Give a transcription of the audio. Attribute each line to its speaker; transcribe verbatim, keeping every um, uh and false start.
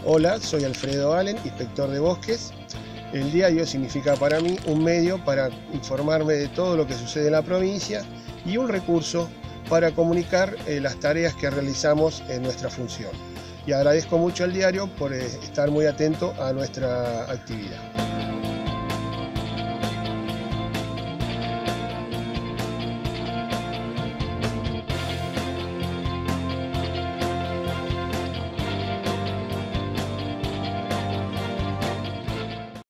Speaker 1: Hola, soy Alfredo Allen, inspector de bosques. El diario significa para mí un medio para informarme de todo lo que sucede en la provincia y un recurso para comunicar eh, las tareas que realizamos en nuestra función. Y agradezco mucho al diario por eh, estar muy atento a nuestra actividad.